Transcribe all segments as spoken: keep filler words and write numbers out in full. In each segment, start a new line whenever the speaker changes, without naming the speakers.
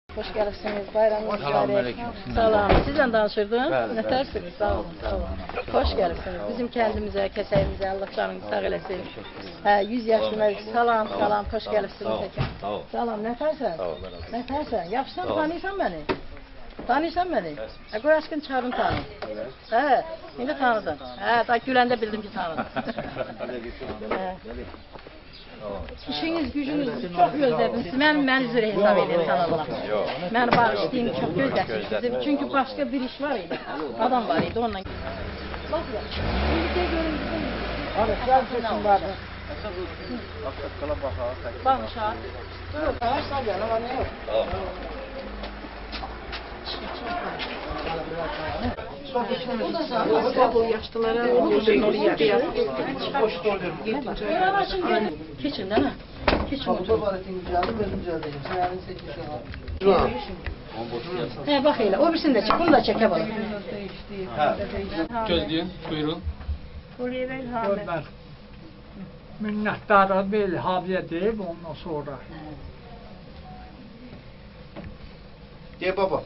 Hoş geldiniz. Bayramınız mübarek. Salam. Sizle danışırdın. Ne tersiniz? Sağ olun. Sağ olun. Hoş geldiniz. Bizim kendimize, keseyimize Allah canınızı sağ eləsin. Hə, yüz yaşına salam, salam. Hoş geldiniz.
Sağ ol.
Salam. Ne tersen? Ne tersen? Yaxşısan, tanıyırsan beni? Tanıyırsan beni? Hə, qoy aşkın çağırın tanı. Hə, indi tanıdın. Hə, daha güləndə bildim ki tanıdın. Hə. İşiniz, gücünüz çok gözlediniz. Ben, ben üzere hesap edeyim kanalına. Ben bağışlayayım, çok gözlediniz. Çünkü başka bir iş var idi. Adam var idi, onunla. Bak ya, şimdi de görün bizim... Araslar seçim vardı. Bakın şahit. Dur, savaş salyan ama ne yok? Bu da sağ bu yaşlılara olursun oraya biraz. Keçin değil mi? Keçin otur. He bak hele, o birisini de çek, bunu da çeke bak.
Gözleyin, buyurun.
Ben minnettarım bir habiye deyip ondan sonra.
De baba.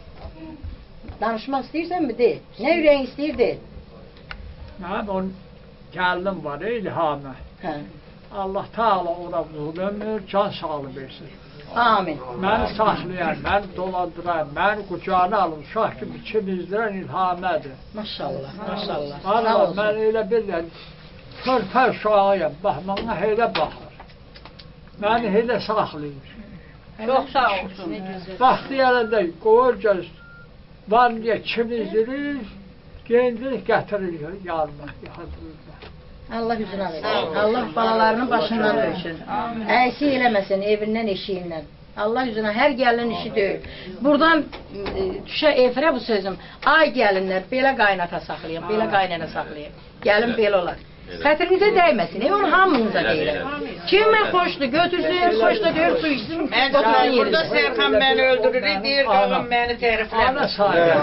Danışmak istiyorsan mı de? Ne yüreğin istiyor de?
Ben on geldim var İlham'a.
He.
Allah Teala ona uzun ömür, can sağlığı versin.
Amin.
Beni saklayan, beni dolandıran, beni kucağına alın, şah gibi çimizdiren İlham'adır.
Maşallah, maşallah. Sağ
Allah
olsun.
ben öyle bilirəm, körpər şahıyam, bax, bana elə baxır. Beni elə saxlayır.
Çok sağ olsun.
Vaxtı yerində qoyur göz, var diye çimizdirir, giyindirir, gətirir yanıma, yaxındırır.
Allah yüzünü versin. Allah balalarının başından dönsün. Əksi eləməsin evindən, eşiyindən. Allah yüzünə hər gəlinin işi deyil. Buradan e, düşə efirə bu sözüm. Ay gəlinlər, belə qaynata saxlayın, belə qaynana saxlayın. Gəlin belə olar. Xətrinizə dəyməsin, e, onu hamınıza deyirəm. Kimə xoşlu götürsün, xoşlu deyir, su içsin, otursun yerində.
Burada Serkan beni öldürür, bir qavim beni tərifləmir.
Ana sahib.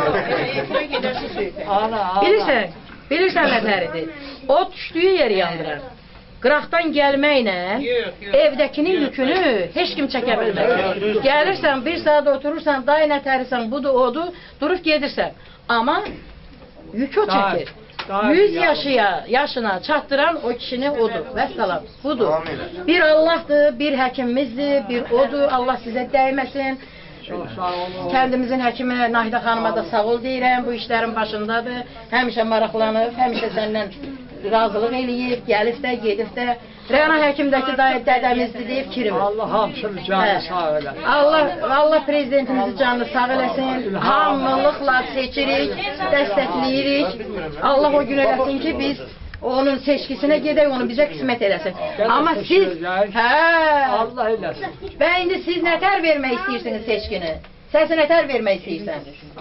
Ana, ana.
Bilirsən, bilirsən nətəridir? O düşdüyü yeri yandırar. Qıraqdan gəlməklə evdəkinin yükünü heç kim çəkə bilməz. Gəlirsən, bir saat oturursan, day nətərisən, budur, odur, durub gedirsən. Amma yükü o çəkir. yüz yaşıya, yaşına çatdıran o kişinin odur. Vəssalam, budur. Bir Allah'dır, bir həkimimizdir, bir odur. Allah sizə dəyməsin. Kendimizin həkimi Nahida xanıma da sağ ol deyirəm, bu işlərin başındadır. Həmişə maraqlanıb, həmişə səndən razılıq eləyib, gəlib də, gedib də. Rəna həkimdəki dədəmizdir deyib kirim.
Allah hamısını canı sağ eləsin.
Allah, Allah prezidentimizi canını sağ eləsin. Hamılıqla seçirik, dəstəkləyirik. Allah o gün eləsin ki biz onun seçkisinə gedək, onu bizə qismət eləsin. Amma siz, hə,
Allah eləsin.
və indi siz nətər vermək istəyirsiniz seçkini? Səsi nətər vermək istəyirsən?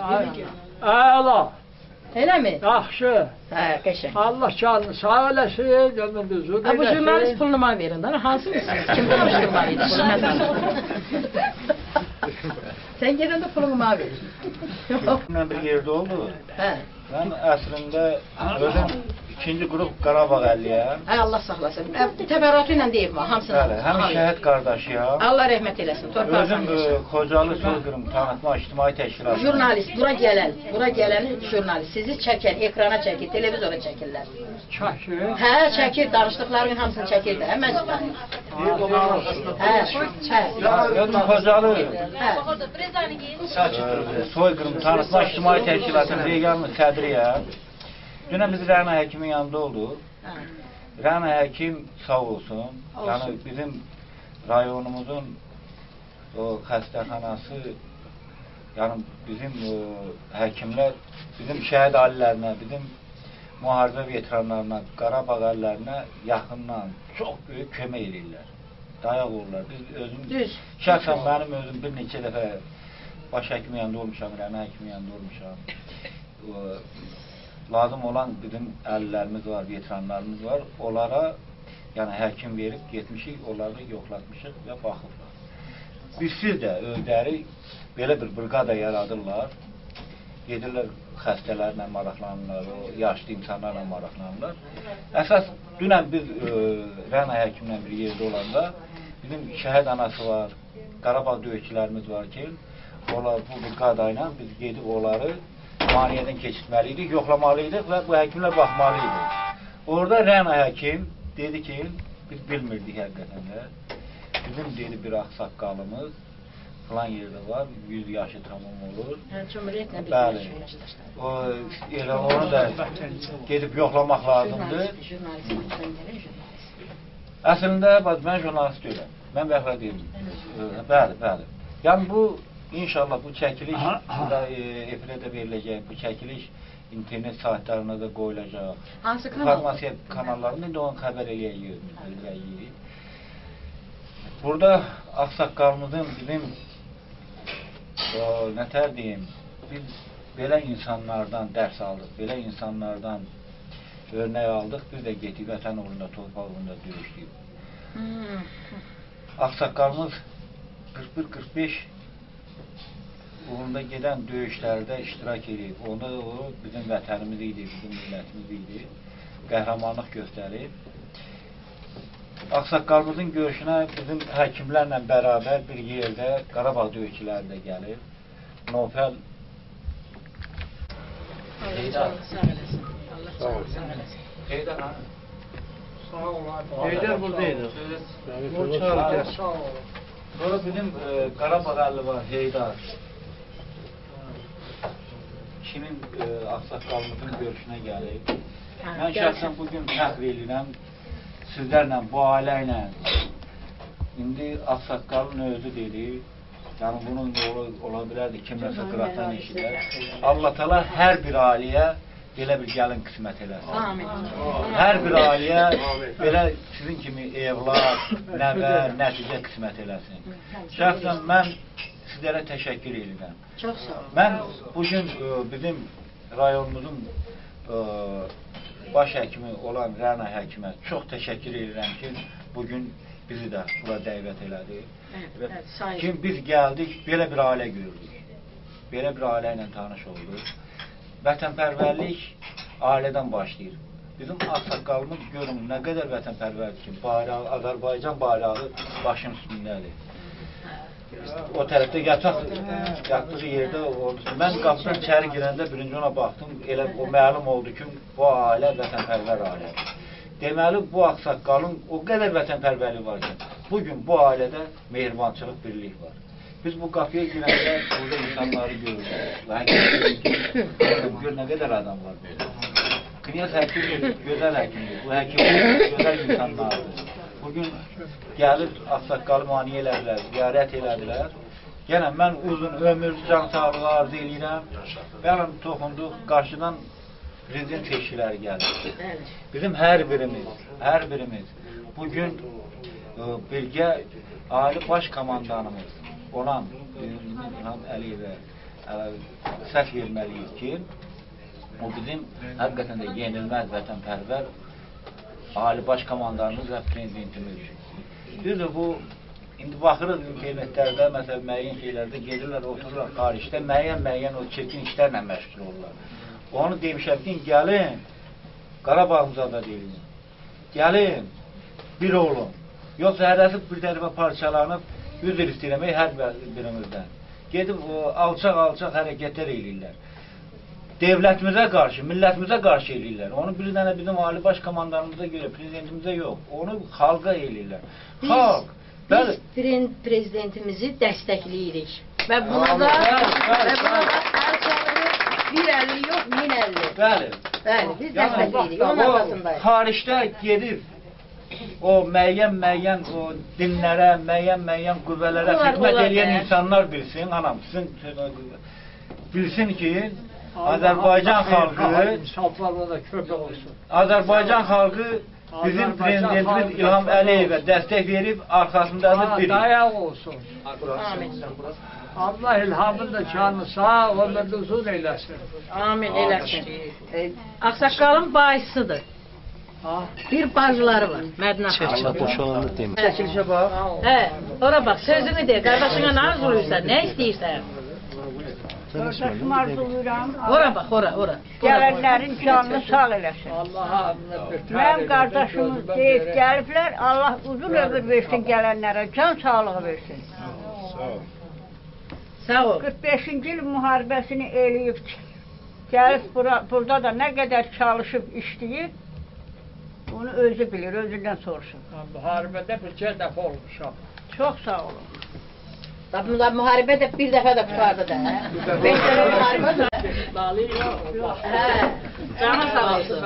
Əla,
Elə mi?
yaxşı.
Hə, qəşəng.
Allah canını sağ eləsin, ömrünüzü
Ha, bu jurnalist pulunu mənə verin, də, hansınızsınız? Kim danışdırmalıydı bunu, mən danışdırmalıydım. Sən gedəndə pulumu mənə verin.
Mən bir yerdə oldu.
Hə.
Ben əslində özüm ikinci qrup Qarabağ əlliyəm.
Hə, Allah saxlasın. Təfərrüatı ilə deyib var, hamısını.
Bəli, həm şəhid qardaşıyam.
Allah rəhmət eləsin, torpaqsan.
Özüm e, Xocalı Soyqırım Tanıtma İctimai Təşkilatı.
Jurnalist, bura gələn, bura gələn jurnalist. Sizi çəkər, ekrana çəkir, televizora çəkirlər.
Çəkir.
Hə, çəkir, danışdıqlarının hamısını çəkir də, həmən çıxarır. Hə, hə.
Özüm Xocalı
Hə.
e, Soyqırım Tanıtma İctimai Təşkilatının Reganlı sədriyəm. Dünən biz Rəna həkimin yanında olduq. Rəna həkim sağ olsun. Yəni bizim rayonumuzun o xəstəxanası, yəni bizim e, həkimlər, bizim şəhid alilərinə, bizim müharibə veteranlarına, Qarabağ əllərinə yaxından çox böyük kömək edirlər. Dayaq olurlar. Biz özüm,
Düz.
şəxsən mənim özüm bir neçə dəfə baş həkimin yanında olmuşam, Rəna həkimin yanında olmuşam. O, lazım olan bizim əllərimiz var, veteranlarımız var. Onlara yəni həkim verib getmişik, onları yoxlatmışıq və baxıblar. Bizsiz də özləri belə bir briqada yaradırlar. Gedirlər xəstələrlə maraqlanırlar, o yaşlı insanlarla maraqlanırlar. Əsas dünən biz e, Rəna həkimlə bir yerdə olanda bizim şəhid anası var, Qarabağ döyüşçülərimiz var ki, onlar bu bir qadayla biz gedib onları müayinədən keçirməliydik, yoxlamalıydıq və bu həkimlər baxmalıydı. Orada Rəna həkim dedi ki, biz bilmirdik həqiqətən də. Bizim dedi bir ağsaqqalımız falan yerdə var, yüz yaşı tamam olur.
Cumhuriyyətlə
Bəli. O elə onu da gedib yoxlamaq lazımdır. Əslində mən jurnalist deyiləm. Mən bəxlə deyim. Bəli, bəli. Yəni bu inşallah bu çəkiliş burada efirə də veriləcək. Bu çəkiliş internet saytlarına da qoyulacaq.
Hansı kanal?
Informasiya kanallarında indi onu xəbər eləyəcəyik. Burada ağsaqqalımızın bizim nətər deyim, biz belə insanlardan dərs aldıq, belə insanlardan örnək aldıq, biz də getdik vətən uğrunda, torpaq uğrunda döyüşdük. Ağsaqqalımız qırx bir qırx beş uğrunda gedən döyüşlərdə iştirak edib. Onda o bizim vətənimiz idi, bizim millətimiz idi. Qəhrəmanlıq göstərib. Ağsaqqalımızın görüşünə bizim həkimlərlə bərabər bir yerdə Qarabağ döyüşçüləri də gəlib. Nofel
Allah sağ eləsin. Allah sağ eləsin.
Heydər ha?
Sağ ol abi.
Heydər buradaydı.
Sağ ol.
Sonra bizim e, Qarabağ əlli var, Heydər. Kimin e, ağsaqqalımızın görüşünə gəlib. Mən şəxsən bugün fəxr edirəm sizlərlə, bu ailə ilə. İndi ağsaqqalın özü dedi. Yəni bunun yolu ola bilərdi, kimləsə qıraqdan eşidər. Allah təala hər bir ailəyə belə bir gəlin qismət eləsin.
Amin.
Hər bir ailəyə belə sizin kimi evlat, nəvə, nəticə qismət eləsin. Şəxsən mən sizlərə təşəkkür edirəm.
Çox sağ olun.
Mən bugün e, bizim rayonumuzun e, baş həkimi olan Rəna həkimə çox təşəkkür edirəm ki, bugün bizi də bura dəvət elədi.
Evet, evet,
Kim biz gəldik, belə bir ailə gördük. Belə bir ailə ilə tanış olduq. Vətənpərvərlik ailədən başlayır. Bizim ağsaqqalımız görün nə qədər vətənpərvərdir ki, bayrağı, Azərbaycan bayrağı başın üstündədir. O tərəfdə yataq, yatdığı yerdə oldu. Mən qapıdan içəri girəndə birinci ona baxdım, elə o məlum oldu ki, bu ailə vətənpərvər ailədir. Deməli, bu ağsaqqalın o qədər vətənpərvərlik var ki, bugün bu ailədə mehribançılıq, birlik var. Biz bu qapıya girəndə burada insanları görürük. Gör nə qədər adam var burada. Knyaz həkim gözəl həkimdir. Bu həkim gözəl insanlardır. Bugün gəlib ağsaqqalı müayinə elədilər, ziyarət elədilər. Yenə mən uzun ömür, can sağlığı arzu edirəm. Bəlim toxunduq, qarşıdan prezident seçkiləri gəldi. Bizim hər birimiz, hər birimiz bugün birgə ali baş komandanımız olan İlham Əliyevə səs verməliyik ki, o bizim həqiqətən də yenilməz vətənpərvər ali baş komandanımız və prezidentimiz. Biz də bu, indi baxırıq internetlərdə, məsələn, müəyyən şeylərdə gedirlər, otururlar xaricdə, müəyyən-müəyyən o çirkin işlərlə məşğul olurlar. Onu demişəm ki, gəlin, Qarabağımıza da deyin, gəlin, bir olun. Yoxsa hərəsi bir tərəfə parçalanıb, üzr istəyirəmək hər birimizdən. Gedib alçaq-alçaq hərəkətlər eləyirlər. Devlətimizə qarşı, millətimizə qarşı eləyirlər. Onu bir dənə bizim ali baş komandanımıza görə, prezidentimizə yox, onu xalqa eləyirlər. Xalq,
biz prezidentimizi dəstəkləyirik. Və buna da bir əlli yox, min əlli.
Bəli.
Bəli, biz dəstəkləyirik, onun arasındayıq.
Xaricdə gedib, o müəyyən-müəyyən o dinlərə, müəyyən-müəyyən qüvvələrə xidmət edən insanlar bilsin, anam, sizin bilsin ki, Azərbaycan xalqı Azərbaycan xalqı bizim prezidentimiz İlham Əliyevə dəstək verib, arxasındadır biri.
Dayaq olsun.
Amin.
Allah İlhamın da canı sağ, ömrünü uzun eyləsin.
Amin, eləsin. Ağsaqqalın bayısıdır. Bir bacıları var, Mədinə xanım.
Allah boşalandı demək.
Çəkilişə bax.
Hə, ora bax, sözünü de, qardaşına nə arzuluysan, nə istəyirsən?
Qardaşım arzuluyuram.
Ora bax, ora, ora.
Gələnlərin canını sağ eləsin. Mənim qardaşımız deyib gəliblər, Allah uzun ömür versin gələnlərə, can sağlığı versin.
Sağ ol.
qırx beşinci il müharibəsini eləyib. Gəlib bura, burada da nə qədər çalışıb işləyib, onu özü bilir, özündən soruşun.
Müharibədə bircə dəfə olmuşam.
Çox sağ olun.
Tabii müharibə də bir dəfə də qutardı da. Beş dəfə müharibə də. Hə. Canın sağ olsun.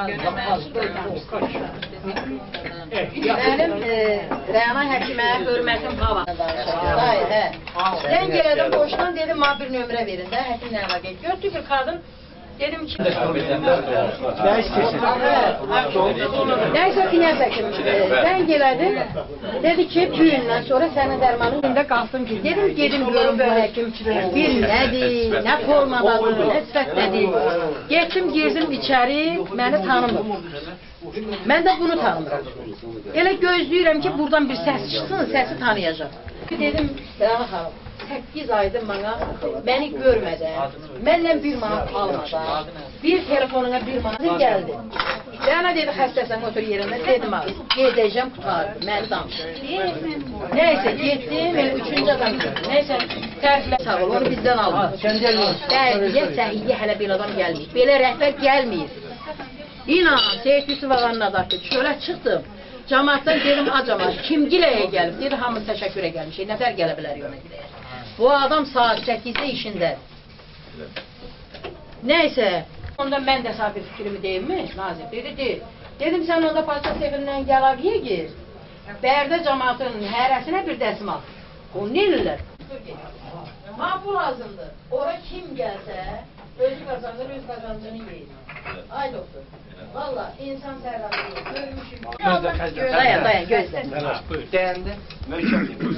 Mənim e, Rəna həkimə hörmətim havadan danışır. Hayır, hə. Zəng elədim boşdan dedim, mənə bir nömrə verin də, həkimlə əlaqə. Gördü bir qadın, dedim ki...
Nə istəyirsin?
Nəysə Knyaz həkim zəng elədim, dedi ki, bu gündən sonra sənin dərmanın gündə qalsın ki, dedim, gedim görüm bu həkim bir nədir, nə formadadır, nə sifətlədir. Getdim, girdim içəri, məni tanımır. Mən də bunu tanımıram. Elə gözləyirəm ki, buradan bir səs çıxsın, səsi tanıyacaq. Dedim, Rəna xanım, səkkiz aydır mənə, məni görmədən, məndən bir manat almadan, bir telefonuna bir manat gəldi. Rəna dedi, xəstəsən, otur yerində, dedim abi, gedəcəm, qutardı, məni danışır. Nəysə, getdim, elə üçüncü adam gördüm. Nəysə, təriflə sağ ol, onu bizdən aldım. Dərdiyə, səhiyyə hələ bir adam gəlməyib, belə rəhbər gəlməyib. İnan, Seyid Yusuf ağanın adı çölə çıxdım. Cəmaatdan dedim, acamat, kim giləyə gəlib? Dedi, hamı təşəkkürə gəlmiş, nəfər gələ bilər yola giləyə. Bu adam saat səkkizdə işində. Nəysə, onda mən də sabir fikrimi deyilmi? Nazir dedi, deyil. Dedim, sən onda pasat sefindən gəlaviyə gir. Bərdə cəmaatın hərəsinə bir dəsim al. O neyirlər? Ma bu lazımdır. Ora kim gəlsə, özü qazanır, öz qazancını yeyir. Ay doktor. Valla insan sərrafı görmüşüm. Dayan, dayan, gözlə.
Dəyəndə, möhkəm.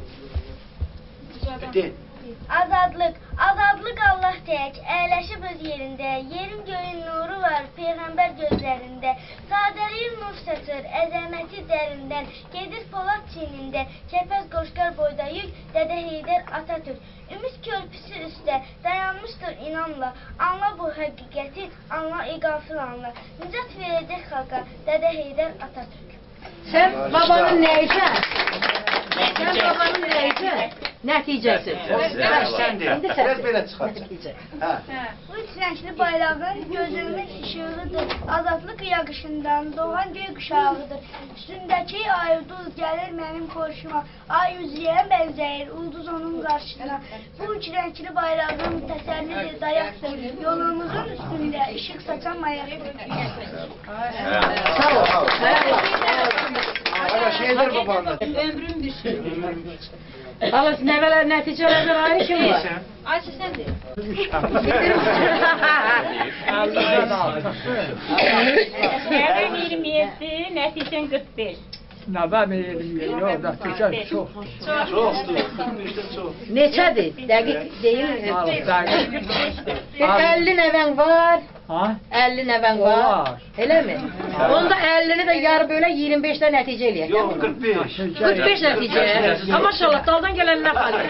Bitti.
Azadlıq, azadlıq Allah tək, əyləşib öz yerində, yerin göyün nuru var, Peyğəmbər gözlərində, sadəliyin nur saçır, əzəməti dərindən, gedir Polad çiynində, kəpəz qoşqar boyda yük, Dədə Heydər Atatürk. Ümid körpüsü üstə, dayanmışdır inanla, anla bu həqiqəti, anla iqafil anla, nicat verəcək xalqa, Dədə Heydər Atatürk.
Sən babanın nəyicə? Sən babanın nəyicə? Nəticəsi.
Biraz belə çıxacaq.
Bu üç rəngli bayrağın gözümün işığıdır, azadlıq yağışından doğan göy quşağıdır. Üstündəki ay ulduz gəlir mənim qoşuma, ay üzüyə bənzəyir, ulduz onun qarşısına. Bu üç rəngli bayrağın təsəllidir, dayaqdır, yolumuzun üstündə işıq saçan mayaqdır.
Sağ ol.
Hala şeydir babanla.
Ömrüm bir şey.
Hala nəvələr nəticələrdən ayrı kim var?
Ayşə sən deyil.
Nəvəm iyirmi yeddi, nəticən qırx beş.
Nəvəm iyirmi yeddi, o nəticə çox.
Çoxdur.
Neçədir? Dəqiq deyil. Bir əlli nəvən var.
Ha?
əlli nəvən var.
Var.
Eləmi? Onda əllini də yarı bölə iyirmi beşdə nəticə eləyək.
Yox, qırx beş.
qırx beş nəticə. Ha maşallah daldan gələn nə fəal.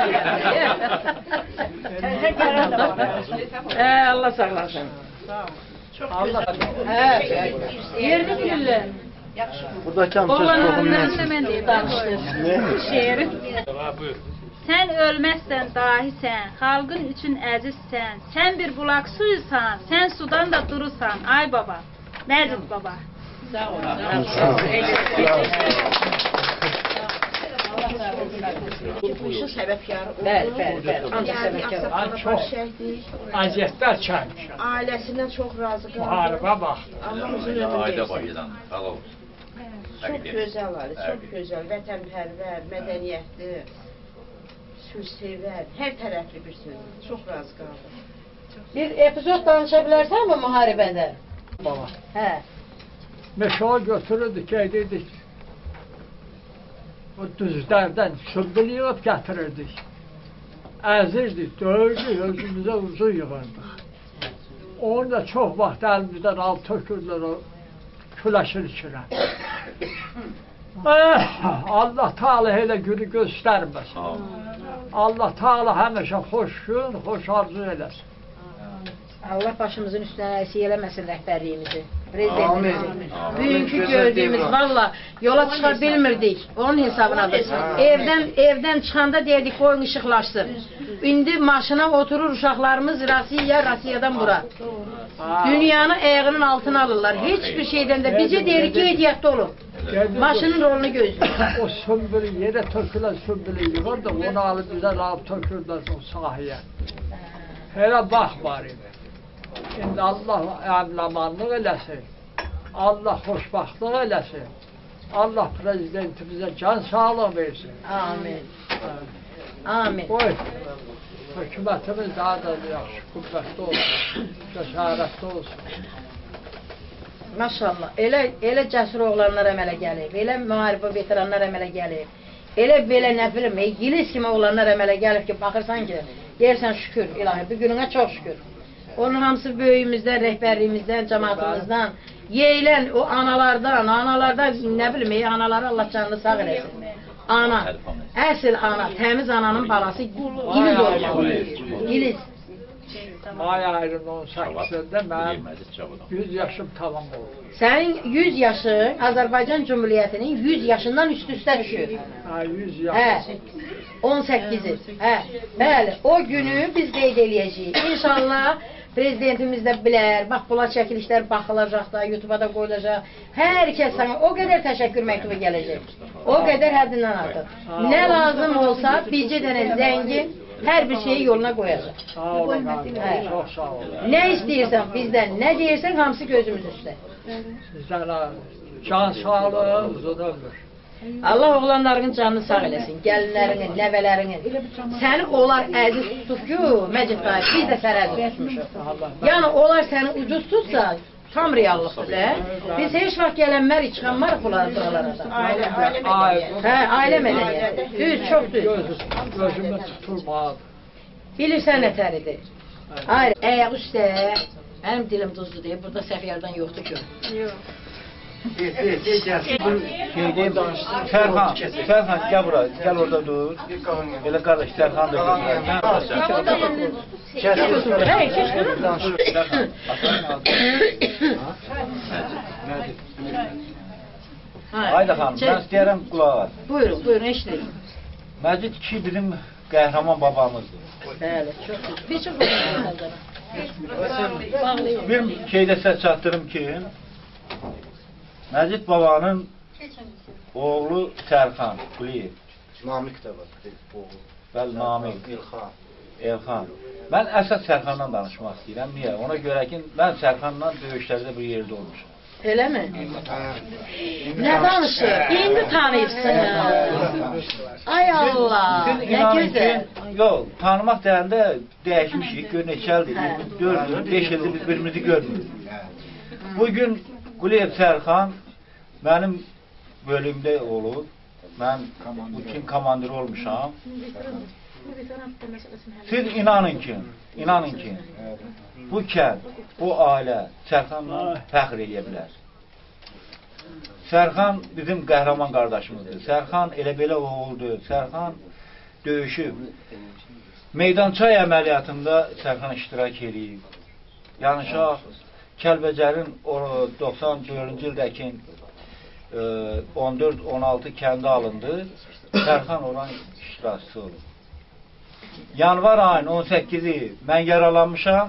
Hə, Allah sağlasın.
Allah.
Hə. Yerini bilirlər.
Buradakı
Oğlanlarından da mən deyim danışdım. Şeiri.
Sən ölməzsən dahisən, xalqın üçün əzizsən, sən bir bulaq suyusan, sən sudan da durursan, ay baba, Məcid baba.
Sağ ol. Sağ ol.
Bu işin səbəbkarı o.
Bəli, bəli, bəli. Ancaq səbəbkar.
Mən çox əziyyətlər çəkmişəm.
Ailəsindən çox razı qaldı.
Müharibə vaxtı.
Allah uzun ömür
Ayda
versin.
başladan, sağ ol.
Çox gözəl var, çox gözəl, vətənpərvər, mədəniyyətli, sülhsevər, hər tərəfli bir sözdür. Çox razı qaldım.
Bir epizod danışa bilərsənmi müharibədə?
Baba.
Hə.
Meşağı götürürdük, gedirdik. O düzlərdən sümbül yığıb gətirirdik. Əzirdik, döyürdük, özümüzə uzun yığırdıq. Onu da çox vaxt əlimizdən al tökürdülər o küləşin içinə. Allah Teala elə günü göstərməsin. Allah Teala həmişə xoş gün, xoş arzu eləsin.
Allah başımızın üstüne əksik eləməsin rəhbərliyimizi, prezidentimizi. Bugünkü gördüyümüz valla yola çıxa bilmirdik, onun hesabınadır. Evdən evdən çıxanda deyirdik qoyun işıqlaşsın. İndi maşına oturur uşaqlarımız Rasiya, Rasiyadan bura. Dünyanı ayağının altına alırlar. Hiçbir şeydən də bizə deyirik ki, ehtiyatlı olun. Maşının rolunu gözlüyor.
O sümbülü yere tökülen sümbülü yığır da onu alıp bize alıp tökürler o sahaya. Hele bak bari. Şimdi Allah emlamanlık eləsin. Allah hoşbaxtlıq eləsin. Allah prezidentimize can sağlığı versin.
Amin. Amin.
Oy. Hükümetimiz daha da yaxşı, qüvvətli olsun, cəsarətli olsun.
Maşallah. Elə elə cəsur oğlanlar əmələ gəlib, elə müharibə veteranlar əmələ gəlib. Elə belə nə bilim, İngiliz kimi oğlanlar əmələ gəlib ki, baxırsan ki, deyirsən şükür ilahi, bu gününə çox şükür. Onun hamısı böyüyümüzdən, rəhbərliyimizdən, cəmaatımızdan, yeyilən o analardan, analardan nə bilim, ey anaları Allah canını sağ eləsin. Ana, əsl ana, təmiz ananın balası İliz olmalı. İliz.
May ayının on səkkizində mənim yüz yaşım tamam oldu.
Sənin yüz yaşın Azərbaycan Cumhuriyyətinin yüz yaşından üst-üstə düşür.
Ha, yüz yaş.
Hə, on səkkizi. Hə, bəli, o günü biz qeyd eləyəcəyik. İnşallah prezidentimiz də bilər, bax, bunlar çəkilişlər baxılacaq da, YouTube'a da qoyulacaq. Hər kəs sana o qədər təşəkkür məktubu gələcək. O qədər həddindən artıq. Nə lazım olsa, bircə dənə zəngin hər bir şeyi yoluna qoyacaq.
Sağ olun, hə. Çox sağ olun.
Nə istəyirsən bizdən, nə deyirsən, hamısı gözümüz üstə.
Sizdən can sağlığı, uzun ömür.
Allah oğlanlarının canını sağ eləsin, gəlinlərinin, nəvələrinin. Səni onlar əziz tutub ki, Məcid qayıb, biz də səni əziz tutmuşuq. Yəni, onlar səni ucuz tutsa, tam reallıqdır. Biz heç vaxt gələnmərik, çıxanmarıq bunların buralara da. Hə, ailə mədəniyyəti. Düz, çox düz.
Gözümü tutulmadı.
Bilirsən nə təridir? Hayır, əyə üstə, mənim dilim duzlu deyib, burada səhv yerdən yoxdur ki. Yox.
Şeydeyim, Serhan, Serhan gel buraya, gel orada dur. Böyle kardeş, Serhan da götürür.
Hey, keşke.
Haydi hanım, ben istəyərəm qulağa.
Buyurun, buyurun, eşitin.
Məcid kişi bizim qəhrəman babamızdır.
Bəli, çox güzel. Bir çox olsun.
Bir şeydə səs çatdırım ki, Məcid babanın oğlu Sərxan Quliyev.
Namik də var.
Bəli, Namik.
Elxan.
Elxan. Mən əsas Sərxandan danışmaq istəyirəm. Niyə? Ona görə ki, mən Sərxanla döyüşlərdə bir yerdə olmuşam.
Elə mi? Nə danışır? İndi tanıyırsın. Ay Allah, nə gözəl.
Yox, tanımaq deyəndə dəyişmişik, gör neçə ildir, dörd, beş ildir biz birimizi görmürük. Bugün Quliyev Sərxan mənim bölümdə olub, mən bütün komandir olmuşam. Siz inanın ki, inanın ki, bu kənd, bu ailə Sərxanla fəxr edə bilər. Sərxan bizim qəhrəman qardaşımızdır. Sərxan elə belə oğuldur. Sərxan döyüşüb. Meydançay əməliyyatında Sərxan iştirak edib. Yanışaq, Kəlbəcərin doxsan dördüncü ildəki on dörd on altı kəndi alındı. Sərxan oran iştirakçısı olub. Yanvar ayının on səkkizi mən yaralanmışam.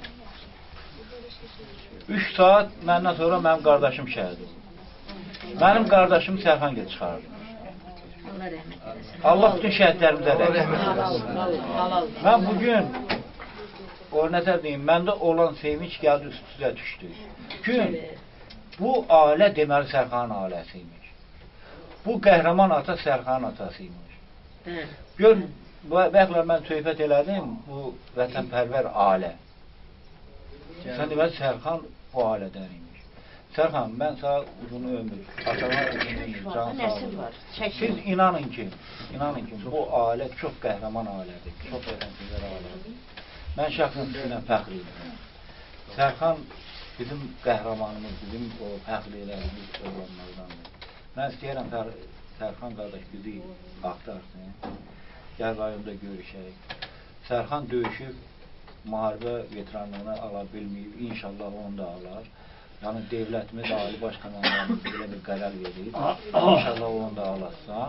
üç saat məndən sonra mənim qardaşım şəhid. Mənim qardaşım Sərxan gəl çıxardı.
Allah rəhmət eləsin.
Allah bütün şəhidlərimizə rəhmət eləsin. Mən bugün o nətər deyim, məndə olan sevinç gəldi üst-üstə düşdü. Gün bu ailə deməli Sərxanın ailəsiymiş. Bu qəhrəman ata Sərxanın atasıymış. Gör, bəxtlər mən söhbət elədim, bu vətənpərvər ailə. Sən deməli Sərxan bu ailədən imiş. Sərxan, mən sağ uzun ömür, atana uzun ömür, can sağ olun. Siz inanın ki, inanın ki, bu ailə çox qəhrəman ailədir, çox vətənpərvər ailədir. Mən şəxsən sizinlə fəxr edirəm. Sərxan bizim qəhrəmanımız, bizim o fəxr elədiyimiz oğlanlardandır. Mən istəyirəm Sərxan qardaş bizi axtarsın. Gəl rayonda görüşək. Sərxan döyüşüb, müharibə veteranlığını ala bilməyib. İnşallah onu da alar. Yəni devlətimiz, Ali Baş Komandanımız belə bir qərar verir. İnşallah onu da alarsan.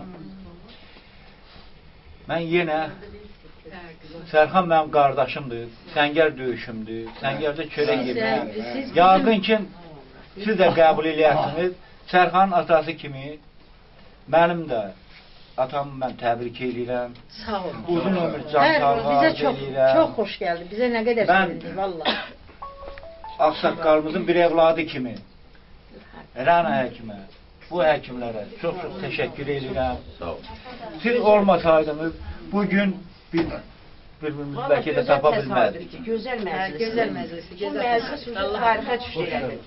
Mən yenə Sərxan mənim qardaşımdır, Səngər döyüşümdür, Səngərdə çörək yemək. Yaqın ki, siz də qəbul edərsiniz. Sərxanın atası kimi mənim də atamı mən təbrik edirəm.
Sağ olun.
Uzun ömür, can sağlığı
Bizə çox,
edirəm.
çox xoş gəldi. Bizə nə qədər
Mən-
sevindik, vallahi.
Ağsaqqalımızın bir evladı kimi Rəna həkimə, bu həkimlərə çox-çox təşəkkür edirəm. Siz olmasaydınız, bugün biz bir-birimizi bəlkə də tapa bilməzdik.
Gözəl məclis.
Gözəl məclis.
Bu məclis uzun tarixə düşdü.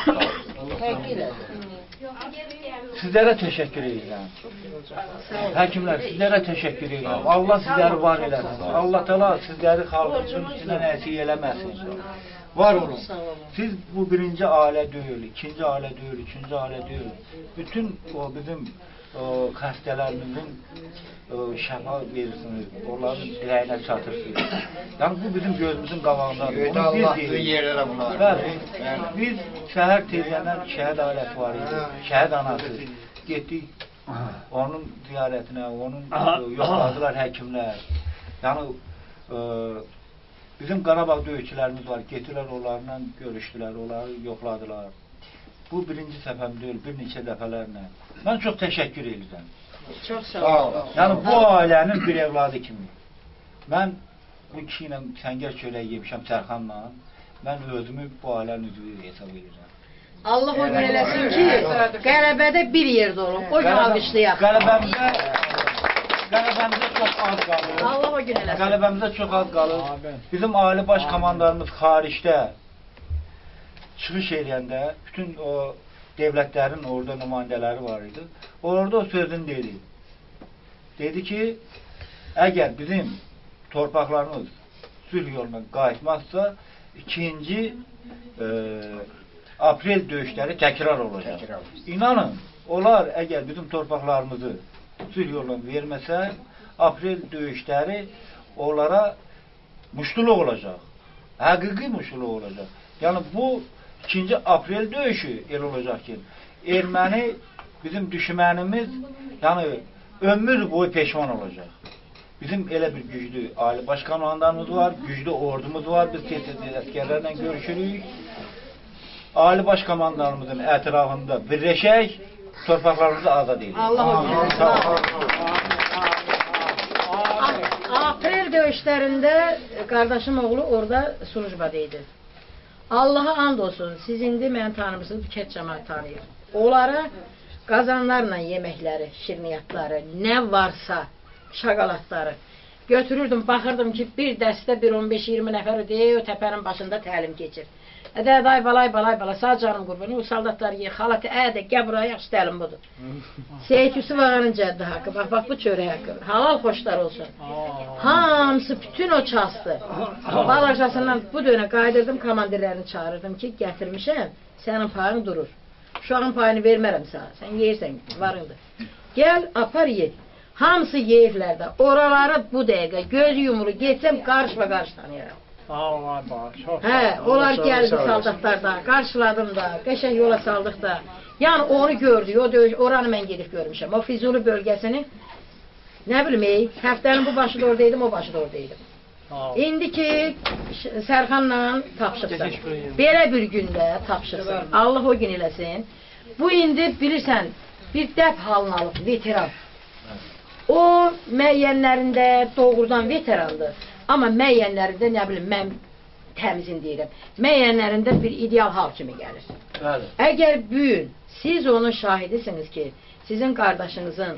Sizlərə təşəkkür edirəm. Həkimlər, sizlərə təşəkkür edirəm. Allah sizləri var eləsin. Allah təala sizləri xalqın üstündən əsir eləməsin. Var olun. Siz bu birinci ailə deyil, ikinci ailə deyil, üçüncü ailə deyil. Bütün o bizim o, xəstələrimizin o, şəfa verirsiniz, onların dirəyinə çatırsınız. Yəni bu bizim gözümüzün qabağındadır. Onu biz deyirik. Bəli, biz şəhər tezlənən şəhid ailəsi var idi, şəhid anası. Getdik onun ziyarətinə, onun yoxladılar həkimlər. Yəni e, bizim Qarabağ döyüşçülərimiz var, getirlər onlarla görüşdülər, onları yoxladılar. Bu birinci səfəm deyil, bir neçə dəfələrlə. Mən çox təşəkkür edirəm.
Çox sağ olun.
Yəni bu ailənin bir evladı kimi. Mən bu kişi ilə Səngər çörək yemişəm Sərxanla. Mən özümü bu ailənin üzvü hesab edirəm.
Allah o gün eləsin ki, qələbədə bir yerdə olun. O gün alqışlayaq.
Qələbəmizə Qələbəmizə çox az qalır.
Allah o gün eləsin.
Qələbəmizə çox az qalır. Bizim ali baş komandanımız xaricdə çıxış eləyəndə bütün o devlətlərin orada nümayəndələri var idi. Orada o sözünü dedi. Dedi ki, əgər bizim torpaqlarımız sülh yoluna qayıtmazsa, ikinci e, aprel döyüşləri təkrar olacaq. İnanın, onlar əgər bizim torpaqlarımızı sülh yoluna verməsə, aprel döyüşləri onlara muştuluq olacaq. Həqiqi muştuluq olacaq. Yəni bu ikinci aprel döyüşü el olacaq ki, erməni bizim düşmənimiz, yəni ömür boyu peşman olacaq. Bizim elə bir güclü Ali Baş Komandanımız var, güclü ordumuz var, biz tez-tez əskərlərlə görüşürük. Ali Baş Komandanımızın ətrafında birləşək, torpaqlarımızı azad edirik.
Allah o gün eləsin. Aprel döyüşlərində qardaşım oğlu orada Surucbada idi. Allaha and olsun, siz indi məni tanımırsınız, bu kət cəmaat tanıyır. Onlara qazanlarla yeməkləri, şirniyyatları, nə varsa, şaqalatları götürürdüm, baxırdım ki, bir dəstə bir on beş iyirmi nəfər ödəyə o təpənin başında təlim keçir. Ədə, day, balay, balay, balay, sağ canım qurbanı, o saldatlar yer, xalatı, ədə, gəl buraya, yaxşı təlim budur. Seyit Yusuf ağanın cəddi haqqı, bax, bax, bu çörək haqqı, halal xoşlar olsun. Hamısı, bütün o çastı. Balajasından bu dönə qaydırdım, komandirlərini çağırırdım ki, gətirmişəm, sənin payın durur. Uşağın payını vermərəm sənə, sən yeyirsən, varındır. Gəl, apar, ye. Hamısı yeyirlər də, oraları bu dəqiqə, göz yumru, getsəm, qarışma qarış tanıyarım.
Allah bax, çox.
Hə, onlar gəldi saldatlar da, qarşıladım da, qəşəng yola saldıq da. Yəni onu gördük, o döyüş, oranı mən gedib görmüşəm. O Füzuli bölgəsini, nə bilim, ey, həftənin bu başı da oradaydım, o başı da oradaydım. İndi ki, Sərxanla tapşıqsan, belə bir gündə tapşıqsan, Allah o gün eləsin. Bu indi bilirsən, bir dəb halını alıb, veteran. O müəyyənlərində doğrudan veterandır. Amma müəyyənlərində, nə bilim, mən təmizin deyirəm, müəyyənlərində bir ideal hal kimi gəlir.
Bəli.
Əgər bugün siz onun şahidisiniz ki, sizin qardaşınızın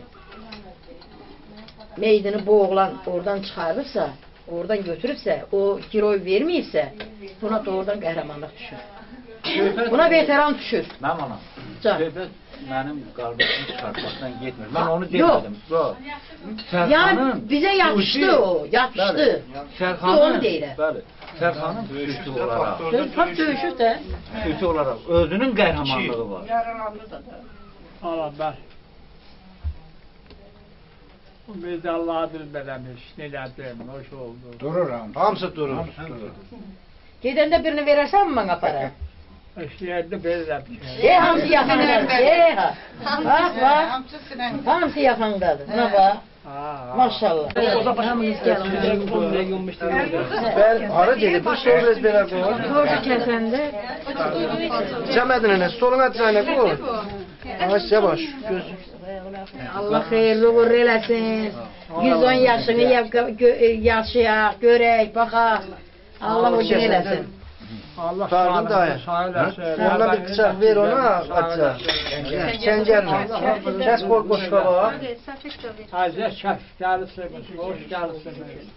meydini bu oğlan oradan çıxarırsa, oradan götürübsə, o giroy verməyibsə, buna doğrudan qəhrəmanlıq düşür. Buna veteran düşür.
Mənim anam,
Can.
söhbət mənim qardaşımı çıxartmaqdan getmir. Mən onu demədim. Yox.
Yəni bizə yapışdı o, yapışdı.
Sərxanın,
onu deyirəm.
bəli, Sərxanın xüsusi olaraq,
Tam döyüşür də.
xüsusi olaraq özünün qəhrəmanlığı var.
Allah bəli. Biz de Allah'a bilmelemiş, nelerdir, hoş oldu.
Durur hamısı. Hamısı durur.
Gedəndə birini verərsən mi bana para?
İşlerde verirəm.
E hamısı yaxındadır. E ha. Bak bak. Hamısı yaxındadır. Buna bak. Maşallah. Hamınız gəlin.
Ben hara gelip bu sol biraz beraber koy.
Korku kəsəndə.
Cemedine ne? Soluna tane koy. Yavaş yavaş. Göz.
Allah xeyirli uğurlu eləsin. yüz on yaşını yaşayaq, görək, baxaq. Allah o gün eləsin.
Allah
Pardon dayı. Ona bir bıçak ver ona atacak. Sen gelme. Kes kol boş kaba.
Taze şef gelsin, hoş gelsin.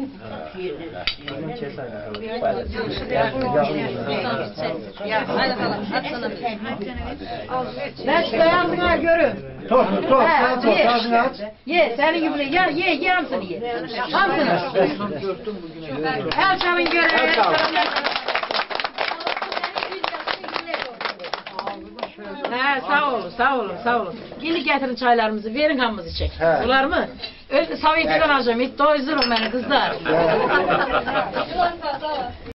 Ben çıkayan buna görün.
Tok tok
He,
sen tok
ye.
ağzını aç.
Ye, senin gibi ye, ye, ye hamısını ye. Hamısını. El çalın görün. El çalın. He, sağ olun, sağ olun, sağ olun. Şimdi getirin çaylarımızı, verin hamımızı içek.
He.
Olar mı? Öz, Sovyet'ten alacağım, it doyuzurum beni kızlar.